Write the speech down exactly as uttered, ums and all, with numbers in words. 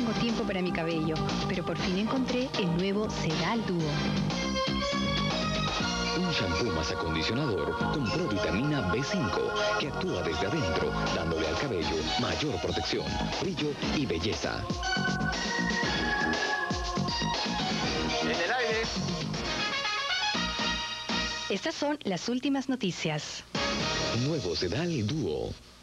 tengo tiempo para mi cabello, pero por fin encontré el nuevo Sedal Duo. Un shampoo más acondicionador con provitamina B cinco que actúa desde adentro, dándole al cabello mayor protección, brillo y belleza. En el aire. Estas son las últimas noticias. Nuevo Sedal Duo.